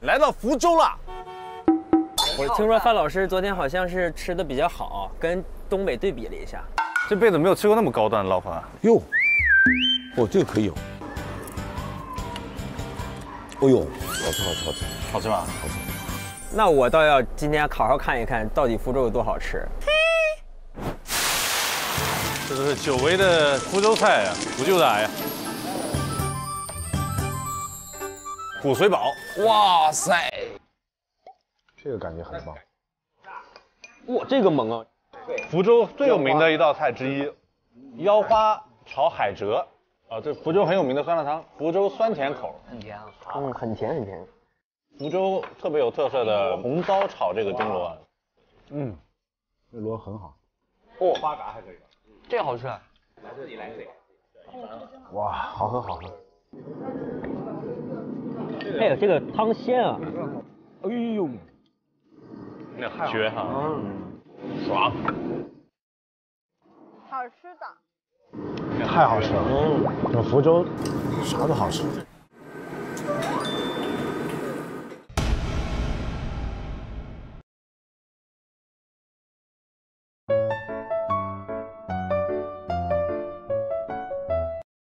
来到福州了。 我听说范老师昨天好像是吃的比较好，跟东北对比了一下。 这辈子没有吃过那么高端的捞饭。 哟，哦，这个可以哦。哦呦，好吃好吃好吃， 好吃吧？ 好吃。 那我倒要今天好好看一看，到底福州有多好吃。 这是久违的福州菜呀，补救打呀。骨髓煲， 哇塞，这个感觉很棒。 哇，这个猛啊！ 福州最有名的一道菜之一，腰花炒海蜇。啊，这福州很有名的酸辣汤，福州酸甜口。 很甜啊。嗯，很甜很甜。 福州特别有特色的红糟炒这个蒸螺啊。 嗯，这螺很好。 哦，花蛤还可以。这个好吃。来这里来这里。 哇，好喝好喝。 哎呀，这个汤鲜啊！ 哎呦， 那绝哈！ 爽， 好吃的。 太好吃了。这福州啥都好吃。